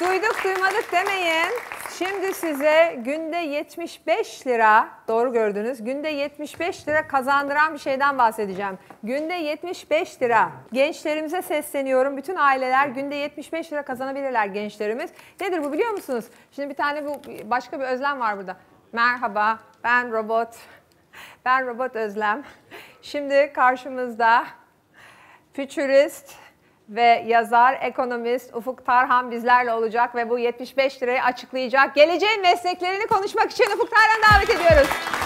Duyduk duymadık demeyin. Şimdi size günde 75 lira, doğru gördünüz, günde 75 lira kazandıran bir şeyden bahsedeceğim. Günde 75 lira. Gençlerimize sesleniyorum. Bütün aileler günde 75 lira kazanabilirler gençlerimiz. Nedir bu biliyor musunuz? Şimdi bir tane başka bir Özlem var burada. Merhaba, ben robot. Ben robot Özlem. Şimdi karşımızda fütürist ve yazar, ekonomist Ufuk Tarhan bizlerle olacak ve bu 75 lirayı açıklayacak. Geleceğin mesleklerini konuşmak için Ufuk Tarhan'ı davet ediyoruz.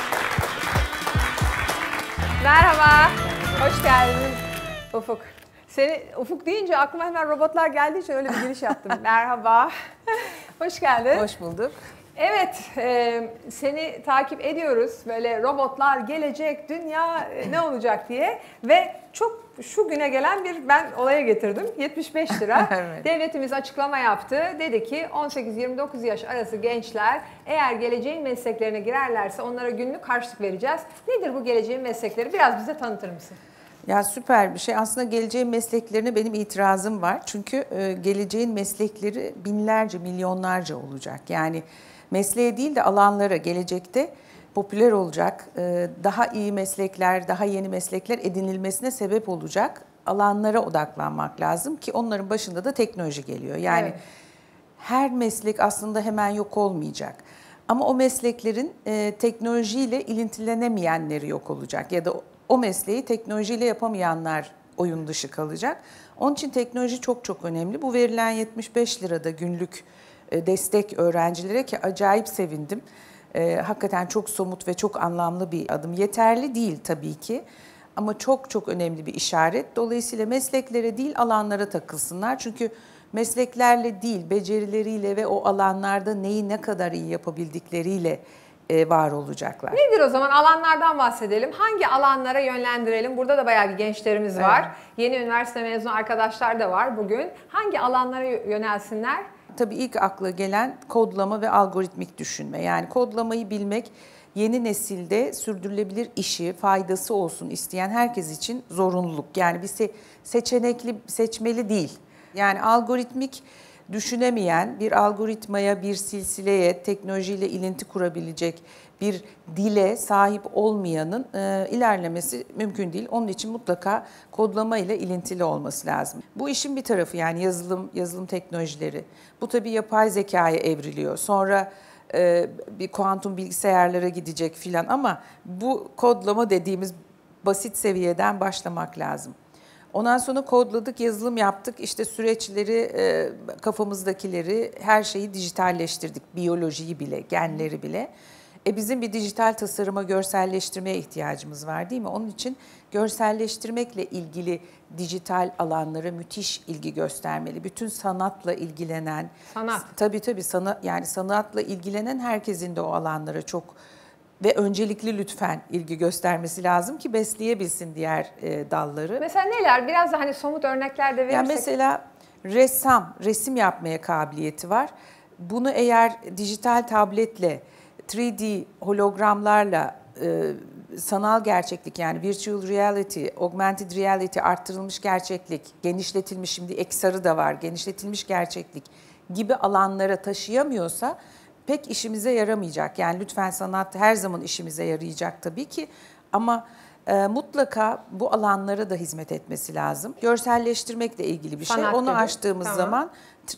Merhaba, hoş geldiniz Ufuk. Seni Ufuk deyince aklıma hemen robotlar geldiği için öyle bir giriş yaptım. Merhaba, hoş geldin. Hoş bulduk. Evet, seni takip ediyoruz. Böyle robotlar gelecek, dünya ne olacak diye. Ve çok şu güne gelen ben olaya getirdim. 75 lira. Evet. Devletimiz açıklama yaptı. Dedi ki 18-29 yaş arası gençler eğer geleceğin mesleklerine girerlerse onlara günlük harçlık vereceğiz. Nedir bu geleceğin meslekleri? Biraz bize tanıtır mısın? Ya süper bir şey. Aslında geleceğin mesleklerine benim itirazım var. Çünkü geleceğin meslekleri binlerce, milyonlarca olacak. Yani mesleğe değil de alanlara gelecekte popüler olacak, daha iyi meslekler, daha yeni meslekler edinilmesine sebep olacak alanlara odaklanmak lazım ki onların başında da teknoloji geliyor. Yani evet, her meslek aslında hemen yok olmayacak. Ama o mesleklerin teknolojiyle ilintilenemeyenleri yok olacak ya da o mesleği teknolojiyle yapamayanlar oyun dışı kalacak. Onun için teknoloji çok çok önemli. Bu verilen 75 lirada günlük destek öğrencilere ki acayip sevindim. Hakikaten çok somut ve çok anlamlı bir adım. Yeterli değil tabii ki ama çok çok önemli bir işaret. Dolayısıyla mesleklere değil alanlara takılsınlar. Çünkü mesleklerle değil becerileriyle ve o alanlarda neyi ne kadar iyi yapabildikleriyle var olacaklar. Nedir o zaman? Alanlardan bahsedelim. Hangi alanlara yönlendirelim? Burada da bayağı bir gençlerimiz var. Evet. Yeni üniversite mezunu arkadaşlar da var bugün. Hangi alanlara yönelsinler? Tabii ilk akla gelen kodlama ve algoritmik düşünme. Yani kodlamayı bilmek yeni nesilde sürdürülebilir işi, faydası olsun isteyen herkes için zorunluluk. Yani bir seçmeli değil. Yani algoritmik düşünemeyen, bir algoritmaya, bir silsileye, teknolojiyle ilinti kurabilecek bir dile sahip olmayanın ilerlemesi mümkün değil. Onun için mutlaka kodlama ile ilintili olması lazım. Bu işin bir tarafı yani yazılım teknolojileri. Bu tabii yapay zekaya evriliyor. Sonra bir kuantum bilgisayarlara gidecek filan ama bu kodlama dediğimiz basit seviyeden başlamak lazım. Ondan sonra kodladık, yazılım yaptık, işte süreçleri, kafamızdakileri, her şeyi dijitalleştirdik. Biyolojiyi bile, genleri bile. Bizim bir dijital tasarıma, görselleştirmeye ihtiyacımız var değil mi? Onun için görselleştirmekle ilgili dijital alanlara müthiş ilgi göstermeli. Bütün sanatla ilgilenen, tabii yani sanatla ilgilenen herkesin de o alanlara çok ve öncelikli lütfen ilgi göstermesi lazım ki besleyebilsin diğer dalları. Mesela neler? Biraz da hani somut örnekler de verirsek. Yani mesela resim yapmaya kabiliyeti var. Bunu eğer dijital tabletle, 3D hologramlarla, sanal gerçeklik yani virtual reality, augmented reality, arttırılmış gerçeklik, genişletilmiş şimdi XR'ı da var, genişletilmiş gerçeklik gibi alanlara taşıyamıyorsa pek işimize yaramayacak. Yani lütfen sanat her zaman işimize yarayacak tabii ki ama mutlaka bu alanlara da hizmet etmesi lazım. Görselleştirmekle ilgili bir şey. Onu açtığımız zaman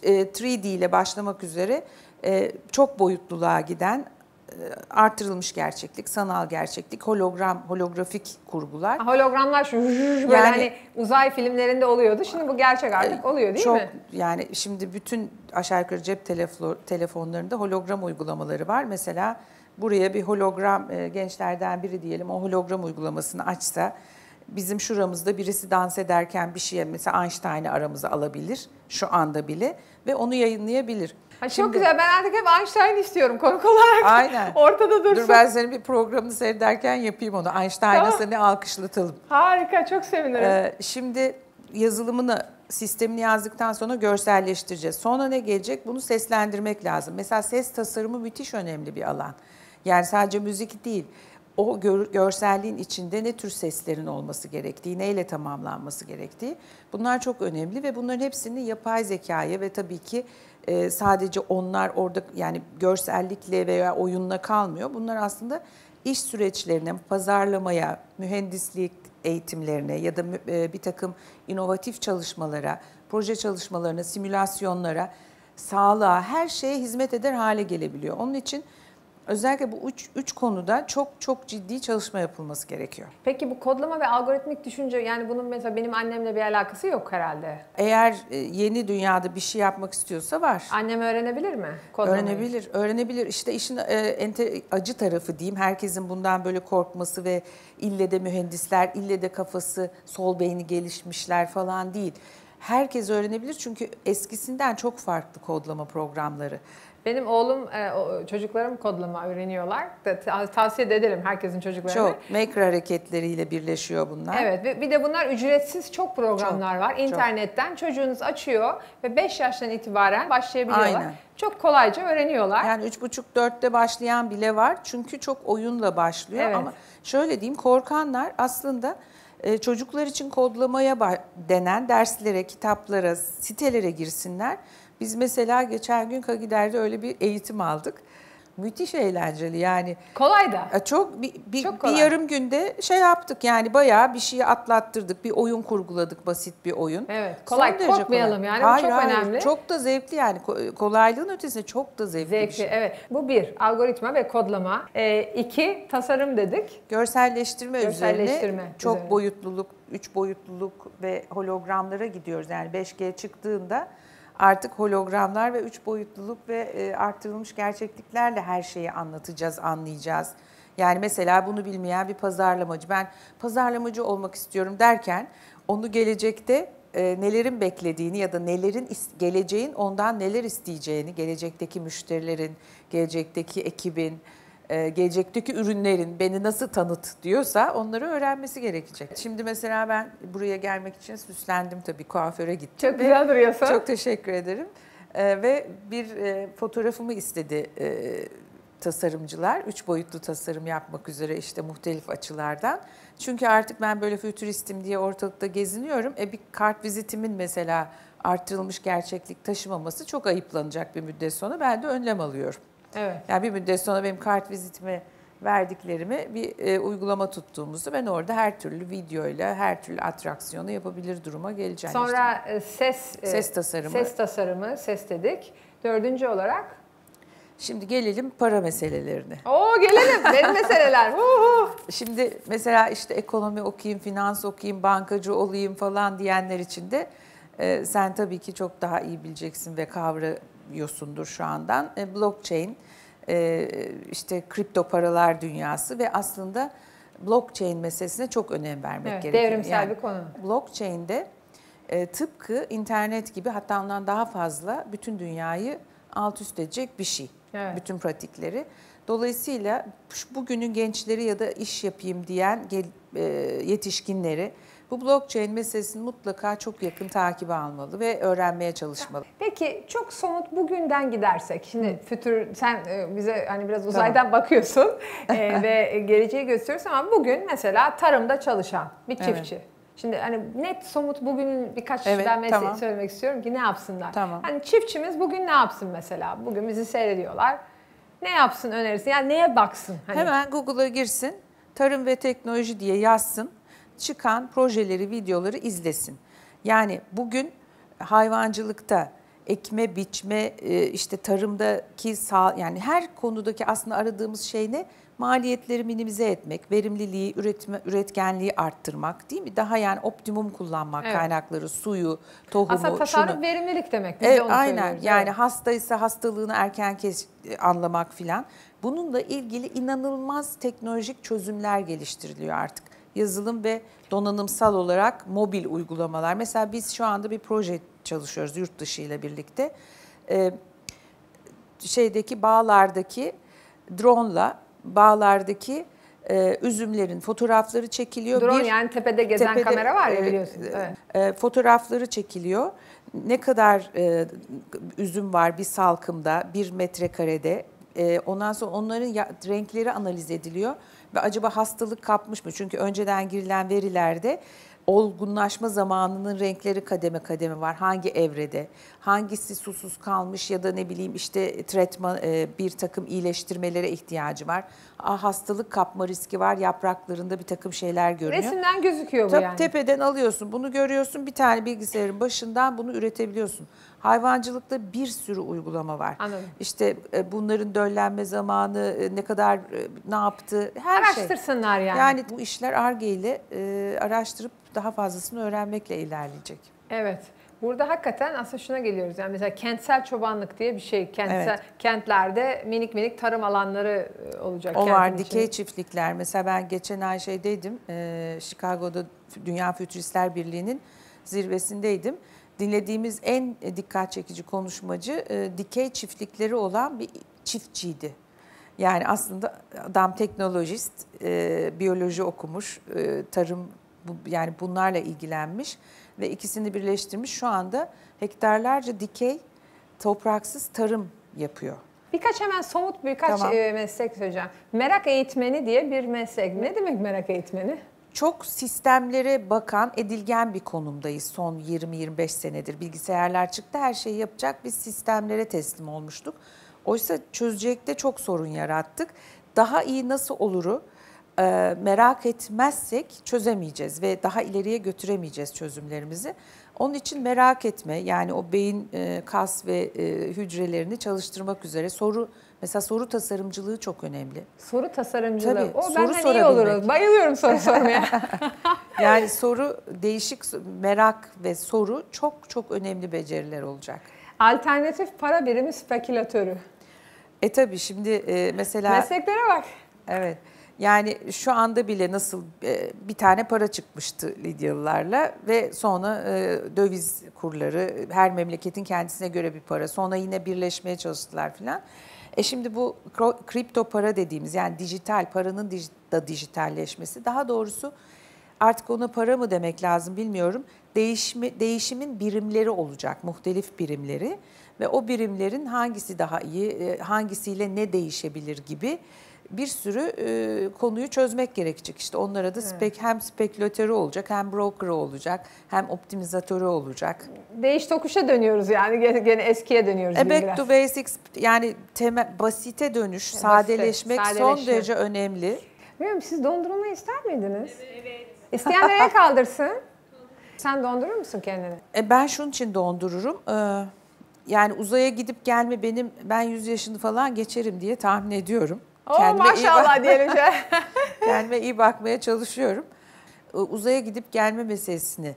3D ile başlamak üzere çok boyutluluğa giden artırılmış gerçeklik, sanal gerçeklik, holografik kurgular. Hologramlar şu böyle yani, hani uzay filmlerinde oluyordu. Şimdi bu gerçek artık oluyor değil mi? Yani şimdi bütün aşağı yukarı cep telefonlarında hologram uygulamaları var. Mesela buraya bir hologram gençlerden biri diyelim o hologram uygulamasını açsa bizim şuramızda birisi dans ederken bir şeye mesela Einstein'ı aramıza alabilir şu anda bile ve onu yayınlayabilir. Çok güzel. Ben artık hep Einstein istiyorum konuk olarak. Aynen. Ortada dursun. Dur ben senin bir programını seyrederken yapayım onu. Einstein'a seni alkışlatalım. Harika. Çok sevinirim. Şimdi yazılımını, sistemini yazdıktan sonra görselleştireceğiz. Sonra ne gelecek? Bunu seslendirmek lazım. Mesela ses tasarımı müthiş önemli bir alan. Yani sadece müzik değil. o görselliğin içinde ne tür seslerin olması gerektiği, neyle tamamlanması gerektiği, bunlar çok önemli ve bunların hepsini yapay zekaya ve tabii ki sadece onlar orada yani görsellikle veya oyunla kalmıyor. Bunlar aslında iş süreçlerine, pazarlamaya, mühendislik eğitimlerine ya da bir takım inovatif çalışmalara, proje çalışmalarına, simülasyonlara, sağlığa, her şeye hizmet eder hale gelebiliyor. Onun için özellikle bu üç konuda çok ciddi çalışma yapılması gerekiyor. Peki bu kodlama ve algoritmik düşünce, yani bunun mesela benim annemle bir alakası yok herhalde. Eğer yeni dünyada bir şey yapmak istiyorsa var. Annem öğrenebilir mi kodlamayı? Öğrenebilir. İşte işin acı tarafı diyeyim. Herkesin bundan böyle korkması ve ille de mühendisler, ille de kafası, sol beyni gelişmişler falan değil. Herkes öğrenebilir çünkü eskisinden çok farklı kodlama programları. Benim oğlum, çocuklarım kodlama öğreniyorlar. Tavsiye de ederim herkesin çocuklarına. Çok. Maker hareketleriyle birleşiyor bunlar. Evet, bir de bunlar ücretsiz çok programlar var. İnternetten çocuğunuz açıyor ve 5 yaştan itibaren başlayabiliyorlar. Aynen. Çok kolayca öğreniyorlar. Yani 3,5-4'te başlayan bile var. Çünkü çok oyunla başlıyor. Evet. Ama şöyle diyeyim, korkanlar aslında çocuklar için kodlamaya denen derslere, kitaplara, sitelere girsinler. Biz mesela geçen gün Kagider'de öyle bir eğitim aldık. Müthiş eğlenceli yani. Kolay da. Çok Çok kolay. bir yarım günde şey yaptık yani bayağı bir şeyi atlattırdık. Bir oyun kurguladık, basit bir oyun. Evet, kolay. Son derece Korkmayalım kolay. yani, bu Hayır, çok önemli. Çok da zevkli yani. Kolaylığın ötesinde çok da zevkli bir şey. Evet. Bu bir, algoritma ve kodlama. 2, tasarım dedik. Görselleştirme üzerine çok üzerine. boyutluluk, 3 boyutluluk ve hologramlara gidiyoruz. Yani 5G çıktığında artık hologramlar ve 3 boyutluluk ve arttırılmış gerçekliklerle her şeyi anlatacağız, anlayacağız. Yani mesela bunu bilmeyen bir pazarlamacı, ben pazarlamacı olmak istiyorum derken onu gelecekte nelerin beklediğini ya da geleceğin ondan neler isteyeceğini, gelecekteki müşterilerin, gelecekteki ekibin, gelecekteki ürünlerin beni nasıl tanıt diyorsa onları öğrenmesi gerekecek. Şimdi mesela ben buraya gelmek için süslendim tabii, kuaföre gittim. Çok güzel duruyorsun. Çok teşekkür ederim. Ve bir fotoğrafımı istedi tasarımcılar. 3 boyutlu tasarım yapmak üzere işte muhtelif açılardan. Çünkü artık ben böyle fütüristim diye ortalıkta geziniyorum. Bir kart vizitimin mesela artırılmış gerçeklik taşımaması çok ayıplanacak bir müddet sonra. Ben de önlem alıyorum. Evet. Yani bir müddet sonra benim kart vizitime verdiklerimi bir uygulama tuttuğumuzda ben orada her türlü videoyla her türlü atraksiyonu yapabilir duruma geleceğim. Sonra işte. Ses tasarımı. Ses dedik. 4. olarak? Şimdi gelelim para meselelerine. Gelelim. Benim meseleler. Şimdi mesela işte ekonomi okuyayım, finans okuyayım, bankacı olayım falan diyenler için de sen tabii ki çok daha iyi bileceksin ve kavrıyorsundur şu andan. Blockchain, işte kripto paralar dünyası ve aslında blockchain meselesine çok önem vermek gerekiyor. Devrimsel bir konu. Blockchain'de tıpkı internet gibi, hatta ondan daha fazla bütün dünyayı alt üst edecek bir şey. Evet. Bütün pratikleri. Dolayısıyla bugünün gençleri ya da iş yapayım diyen yetişkinleri bu blockchain meselesini mutlaka çok yakın takibe almalı ve öğrenmeye çalışmalı. Peki çok somut bugünden gidersek, şimdi fütür, sen bize hani biraz uzaydan bakıyorsun ve geleceği gösteriyorsun ama bugün mesela tarımda çalışan bir çiftçi. Evet. Şimdi hani net somut bugünün birkaç söylemek istiyorum ki ne yapsınlar. Tamam. Hani çiftçimiz bugün ne yapsın mesela? Bugün bizi seyrediyorlar. Ne yapsın önerirsin? Yani neye baksın? Hani... Hemen Google'a girsin, tarım ve teknoloji diye yazsın. Çıkan projeleri, videoları izlesin. Yani bugün hayvancılıkta, ekme, biçme, işte tarımdaki yani her konudaki aslında aradığımız şey ne? Maliyetleri minimize etmek, verimliliği, üretkenliği arttırmak, değil mi? Daha yani optimum kullanmak, kaynakları, suyu, tohumu, aslında tasarruf verimlilik demek. Biz aynen yani hastaysa hastalığını erken anlamak filan. Bununla ilgili inanılmaz teknolojik çözümler geliştiriliyor artık. Yazılım ve donanımsal olarak mobil uygulamalar. Mesela biz şu anda bir proje çalışıyoruz yurt dışı ile birlikte. Bağlardaki drone'la bağlardaki üzümlerin fotoğrafları çekiliyor. Drone yani tepede gezen kamera var ya biliyorsunuz. Evet. Fotoğrafları çekiliyor. Ne kadar üzüm var bir salkımda, 1 metrekarede. Ondan sonra onların renkleri analiz ediliyor ve acaba hastalık kapmış mı? Çünkü önceden girilen verilerde olgunlaşma zamanının renkleri kademe kademe var. Hangi evrede, hangisi susuz kalmış ya da ne bileyim işte tretman, bir takım iyileştirmelere ihtiyacı var. Hastalık kapma riski var, yapraklarında bir takım şeyler görünüyor. Resimden gözüküyor bu Tabii yani. tepeden alıyorsun, bunu görüyorsun, bir tane bilgisayarın başından bunu üretebiliyorsun. Hayvancılıkta bir sürü uygulama var. Anladım. İşte bunların döllenme zamanı, ne kadar ne yaptı, her şey. Araştırsınlar yani. Yani bu işler Ar-Ge ile araştırıp daha fazlasını öğrenmekle ilerleyecek. Evet. Burada hakikaten aslında şuna geliyoruz. Yani mesela kentsel çobanlık diye bir şey. Evet. Kentlerde minik minik tarım alanları olacak. O kentin var, içinde. dikey çiftlikler. Mesela ben geçen ay şeydeydim, Chicago'da Dünya Fütüristler Birliği'nin zirvesindeydim. Dinlediğimiz en dikkat çekici konuşmacı dikey çiftlikleri olan bir çiftçiydi. Yani aslında adam teknolojist, biyoloji okumuş, tarım yani bunlarla ilgilenmiş ve ikisini birleştirmiş. Şu anda hektarlarca dikey topraksız tarım yapıyor. Birkaç hemen somut birkaç Tamam. meslek söyleyeceğim. Merak eğitmeni diye bir meslek. Ne demek merak eğitmeni? Çok sistemlere bakan, edilgen bir konumdayız son 20-25 senedir. Bilgisayarlar çıktı, her şeyi yapacak, biz sistemlere teslim olmuştuk. Oysa çözecekte çok sorun yarattık. Daha iyi nasıl oluru merak etmezsek çözemeyeceğiz ve daha ileriye götüremeyeceğiz çözümlerimizi. Onun için merak etme, yani o beyin, kas ve hücrelerini çalıştırmak üzere mesela soru tasarımcılığı çok önemli. Soru tasarımcılığı. Tabii, O soru benden iyi olur. sorabilmek. Bayılıyorum soru sormaya. Yani değişik merak ve soru çok çok önemli beceriler olacak. Alternatif para birimi spekülatörü. Tabii şimdi mesela... Mesleklere bak. Evet. Yani şu anda bile nasıl bir tane para çıkmıştı Lidyalılarla ve sonra döviz kurları, her memleketin kendisine göre bir para. Sonra yine birleşmeye çalıştılar filan. Şimdi bu kripto para dediğimiz, yani dijital paranın da dijitalleşmesi, daha doğrusu artık ona para mı demek lazım bilmiyorum. Değişimin birimleri olacak, muhtelif birimleri ve o birimlerin hangisi daha iyi, hangisiyle ne değişebilir gibi bir sürü konuyu çözmek gerekecek. İşte onlara da hem spekülatörü olacak, hem broker'ı olacak, hem optimizatörü olacak. Değiş tokuşa dönüyoruz yani. Gene eskiye dönüyoruz. Back to basics, yani basite dönüş, sadeleşmek son derece önemli. Bilmiyorum, siz dondurma ister miydiniz? Evet. İsteyenler el kaldırsın. Sen dondurur musun kendini? Ben şunun için dondururum. Yani uzaya gidip gelme ben 100 yaşını falan geçerim diye tahmin ediyorum. Maşallah diyelim. Kendime iyi bakmaya çalışıyorum. Uzaya gidip gelme meselesini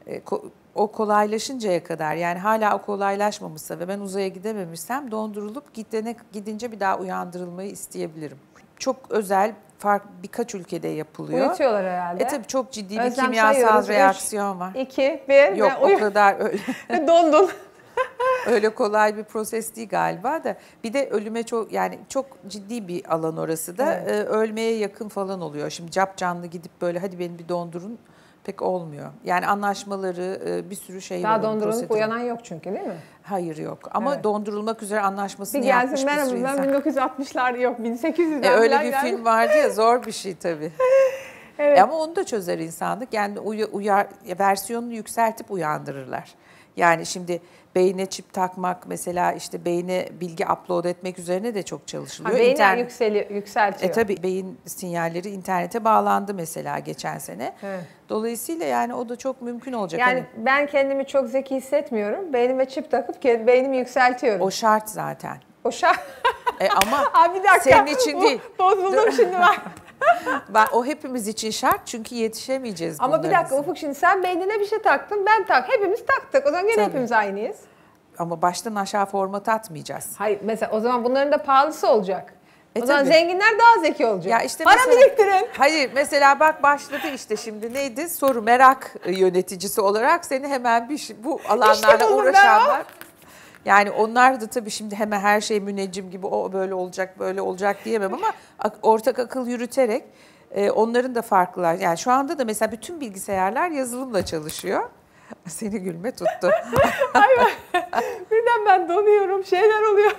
o kolaylaşıncaya kadar, yani hala o kolaylaşmamışsa ve ben uzaya gidememişsem dondurulup gidince bir daha uyandırılmayı isteyebilirim. Çok özel, birkaç ülkede yapılıyor. Uyutuyorlar herhalde. Tabii çok ciddi bir Özlem kimyasal sayıyoruz. reaksiyon var. 2, 1. Yok o kadar öyle. Dondun. Öyle kolay bir proses değil galiba da. Bir de ölüme çok ciddi bir alan orası da. Evet. Ölmeye yakın falan oluyor. Şimdi capcanlı gidip böyle hadi beni bir dondurun pek olmuyor. Yani anlaşmaları, bir sürü şey var. Daha dondurulup uyanan yok çünkü, değil mi? Hayır yok. Ama Evet. Dondurulmak üzere anlaşmasını bir yapmış gelsin, bir sürü ben insan. 1960'lar yok 1800'ler. Öyle bir film vardı ya, zor bir şey tabii. Evet. Ama onu da çözer insanlık. Yani versiyonunu yükseltip uyandırırlar. Yani şimdi beyne çip takmak, mesela işte beyne bilgi upload etmek üzerine de çok çalışılıyor. Beyinler yükseltiyor. Tabii beyin sinyalleri internete bağlandı mesela geçen sene. Evet. Dolayısıyla yani o da çok mümkün olacak. Yani ben kendimi çok zeki hissetmiyorum. Beynime çip takıp beynimi yükseltiyorum. O şart zaten. O şart. Ama bir dakika, senin için değil. Bozuldum şimdi ben. O hepimiz için şart, çünkü yetişemeyeceğiz bunların. Ama bir dakika Ufuk, şimdi sen beynine bir şey taktın, ben hepimiz taktık. O zaman gene hepimiz aynıyız. Ama baştan aşağı format atmayacağız. Hayır, mesela o zaman bunların da pahalısı olacak. O zaman tabii. Zenginler daha zeki olacak. Ya işte para mesela, biriktirin. Hayır, mesela bak başladı işte şimdi neydi? Soru merak yöneticisi olarak seni hemen bu alanlarla uğraşanlar. Yani onlar da tabii şimdi hemen her şey müneccim gibi o böyle olacak böyle olacak diyemem ama ortak akıl yürüterek onların da farklılar. Yani şu anda da mesela bütün bilgisayarlar yazılımla çalışıyor. Seni gülme tuttu. Ay birden ben donuyorum, şeyler oluyor.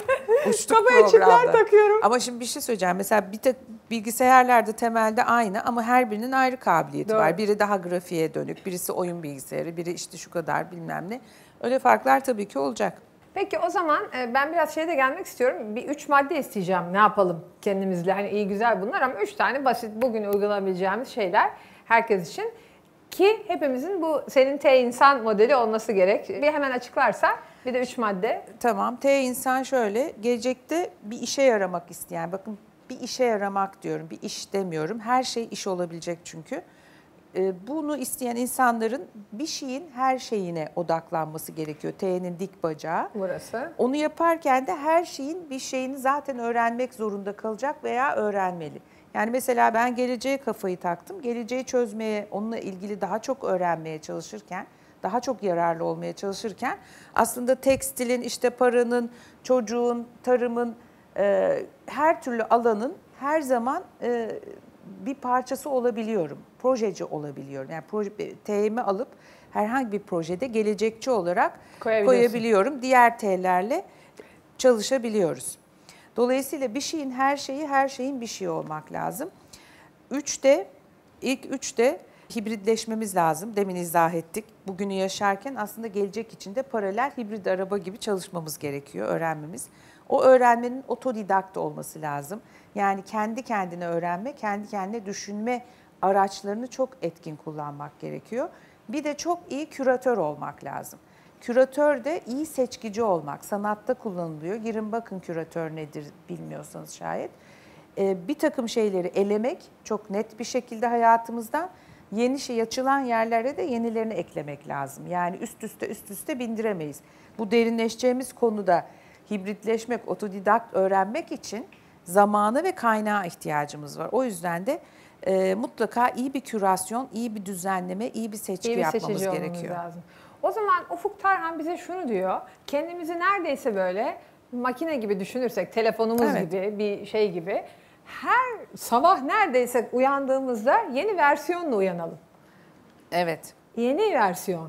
Uçtuk Kafaya programda. çipler takıyorum. Ama şimdi bir şey söyleyeceğim. Mesela bir tek bilgisayarlarda temelde aynı ama her birinin ayrı kabiliyeti Doğru. var. Biri daha grafiğe dönük, birisi oyun bilgisayarı, biri işte şu kadar bilmem ne. Öyle farklar tabii ki olacak. Peki o zaman ben biraz şeye de gelmek istiyorum. Bir 3 madde isteyeceğim. Ne yapalım kendimizle? Hani iyi güzel bunlar ama 3 tane basit bugün uygulayabileceğimiz şeyler herkes için. Ki hepimizin bu senin T insan modeli olması gerek. Bir hemen açıklarsa bir de 3 madde. Tamam. T insan şöyle, gelecekte bir işe yaramak isteyen, bakın bir işe yaramak diyorum, bir iş demiyorum. Her şey iş olabilecek çünkü. Bunu isteyen insanların bir şeyin her şeyine odaklanması gerekiyor. T'nin dik bacağı. Burası. Onu yaparken de her şeyin bir şeyini zaten öğrenmek zorunda kalacak veya öğrenmeli. Yani mesela ben geleceğe kafayı taktım. Geleceği çözmeye, onunla ilgili daha çok öğrenmeye çalışırken, daha çok yararlı olmaya çalışırken aslında tekstilin, işte paranın, çocuğun, tarımın, her türlü alanın her zaman bir parçası olabiliyorum. Projeci olabiliyorum. Yani T'imi alıp herhangi bir projede gelecekçi olarak koyabiliyorum. Diğer T'lerle çalışabiliyoruz. Dolayısıyla bir şeyin her şeyi, her şeyin bir şeyi olmak lazım. İlk üçte hibritleşmemiz lazım. Demin izah ettik. Bugünü yaşarken aslında gelecek için de paralel hibrit araba gibi çalışmamız gerekiyor, öğrenmemiz. O öğrenmenin otodidakt olması lazım. Yani kendi kendine öğrenme, kendi kendine düşünme araçlarını çok etkin kullanmak gerekiyor. Bir de çok iyi küratör olmak lazım. Küratör de iyi seçkici olmak. Sanatta kullanılıyor. Girin bakın küratör nedir bilmiyorsanız şayet. Bir takım şeyleri elemek çok net bir şekilde hayatımızdan. Yeni şey açılan yerlere de yenilerini eklemek lazım. Yani üst üste bindiremeyiz. Bu derinleşeceğimiz konuda hibritleşmek, otodidakt öğrenmek için zamana ve kaynağa ihtiyacımız var. O yüzden de mutlaka iyi bir kürasyon, iyi bir düzenleme, iyi bir seçki yapmamız gerekiyor. Lazım. O zaman Ufuk Tarhan bize şunu diyor. Kendimizi neredeyse böyle makine gibi düşünürsek, telefonumuz gibi, bir şey gibi. Her sabah neredeyse uyandığımızda yeni versiyonla uyanalım. Evet. Yeni versiyon.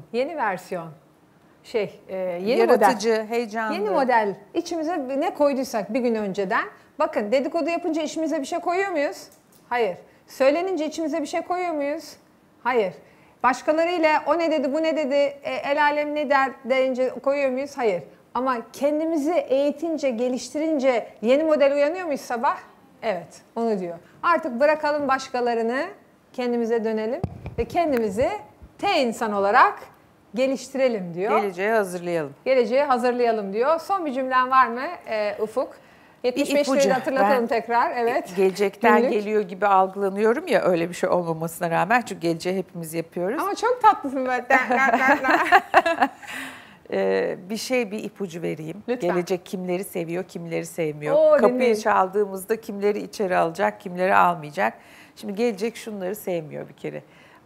Yeni yaratıcı, model. heyecanlı. Yeni model. İçimize ne koyduysak bir gün önceden. Bakın dedikodu yapınca içimize bir şey koyuyor muyuz? Hayır. Söylenince içimize bir şey koyuyor muyuz? Hayır. Başkalarıyla o ne dedi, bu ne dedi, el alem ne der deyince koyuyor muyuz? Hayır. Ama kendimizi eğitince, geliştirince yeni model uyanıyor muyuz sabah? Evet, onu diyor. Artık bırakalım başkalarını, kendimize dönelim ve kendimizi T insan olarak geliştirelim diyor. Geleceğe hazırlayalım diyor. Son bir cümlen var mı Ufuk? 75'leri hatırlatalım tekrar. Evet. Gelecekten geliyor gibi algılanıyorum ya, öyle bir şey olmamasına rağmen, çünkü geleceği hepimiz yapıyoruz. Ama çok tatlısın böyle. Bir ipucu vereyim. Lütfen. Gelecek kimleri seviyor, kimleri sevmiyor. Kapıyı çaldığımızda kimleri içeri alacak, kimleri almayacak. Şimdi gelecek şunları sevmiyor bir kere.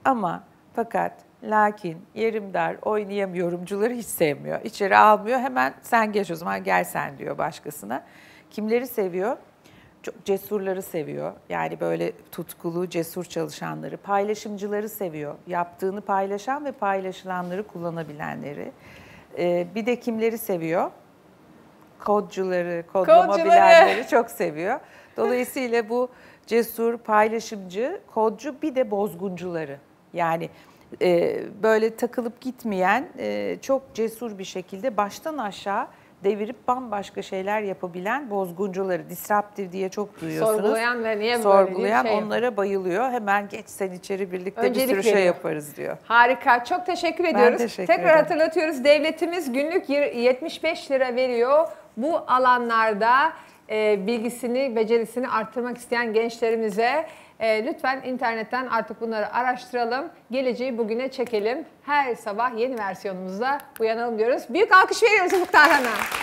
Lakin yerim dar, oynayamıyorumcuları hiç sevmiyor. İçeri almıyor, hemen sen geç o zaman, gel sen diyor başkasına. Kimleri seviyor? Çok cesurları seviyor. Yani böyle tutkulu, cesur çalışanları. Paylaşımcıları seviyor. Yaptığını paylaşan ve paylaşılanları kullanabilenleri. Bir de kimleri seviyor? Kodcuları, kodlama bilenleri çok seviyor. Dolayısıyla bu cesur, paylaşımcı, kodcu, bir de bozguncuları. Yani böyle takılıp gitmeyen, çok cesur bir şekilde baştan aşağı devirip bambaşka şeyler yapabilen bozguncuları, disruptif diye çok duyuyorsunuz. Sorgulayan ve niye Sorgulayan böyle onlara bayılıyor. Hemen geç sen içeri, birlikte öncelik bir sürü şey yaparız diyor. Harika. Çok teşekkür ediyoruz. Teşekkür Tekrar hatırlatıyoruz. Devletimiz günlük 75 lira veriyor. Bu alanlarda bilgisini, becerisini arttırmak isteyen gençlerimize lütfen internetten artık bunları araştıralım. Geleceği bugüne çekelim. Her sabah yeni versiyonumuzda uyanalım diyoruz. Büyük alkış veriyoruz Ufuk Tarhan'a.